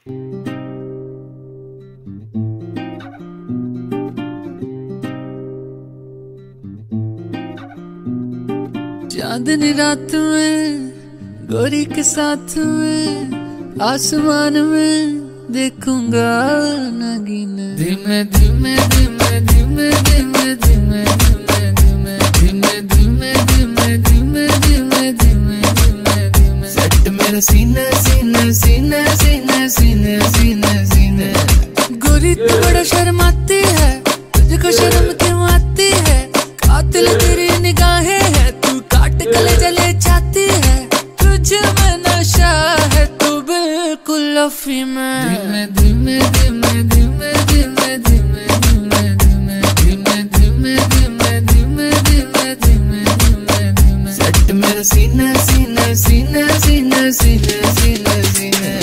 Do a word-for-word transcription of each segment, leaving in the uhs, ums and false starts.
चांदनी रात में गोरी के साथ में आसमान में देखूंगा नगीन। धीमे धीमे धीमे धीमे धीमे धीमे धीमे धीमे धीमे धीमे धीमे धीमे धीमे धीमे धीमे सेट मेरा सीना सीना सीना सीना सीना सीना सीना। गोरी तू बड़ा शर्माती है, तुझको शर्म क्यों आती है? कातिल तेरी निगाहें है, तू काट गले जले जाती है। तुझ में नशा है, तू बिल्कुल अफीम में। धीमे धीमे धीमे धीमे धीमे धीमे धीमे धीमे धीमे धीमे धीमे धीमे धीमे धीमे धीमे सेट मेरा सीना सीना सीना सीना सीना सीना सीना।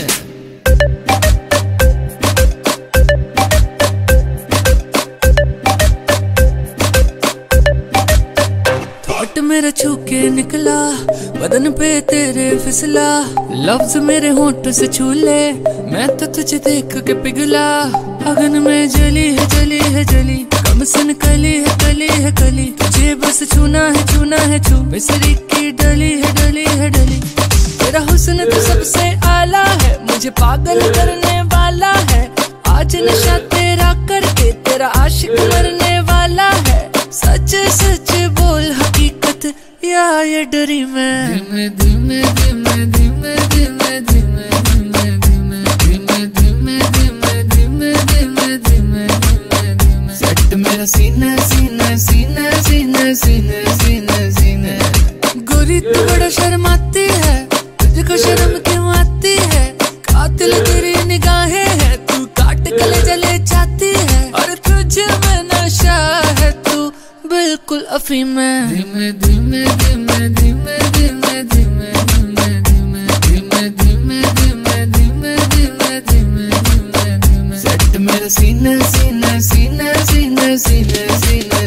मेरा छू के निकला बदन पे तेरे फिसला, लफ्ज मेरे होंठ से छू ले, मैं तो तुझे देख के पिघला। अगन में जली है जली है जली, कम सन कली है कली है कली, तुझे बस छूना है छूना है छू। मिसरी की डली है डली है डली, तेरा हुस्न तो सबसे आला है, मुझे पागल करने वाला है। आज नशा तेरा करके तेरा आशिक मरने वाला है। सच सच बोल हकीकत या ये डरी मैं। धीमे धीमे धीमे धीमे धीमे धीमे धीमे धीमे धीमे धीमे धीमे धीमे धीमे धीमे धीमे सेट मेरा सीना सीना सीना सीना सीना सीना सीना। गोरी तू बड़ा शर्माती है, तुझको शर्म क्यों आती है? कातिल तेरी निगाहें है, तू काट गले जले जाती है। और तुझ में नशा है, तू बिल्कुल अफीम में। धीमे धीमे धीमे धीमे धीमे धीमे धीमे धीमे धीमे धीमे धीमे धीमे धीमे धीमे धीमे सेट मेरा सीना सीना सीना सीना सीना सीना।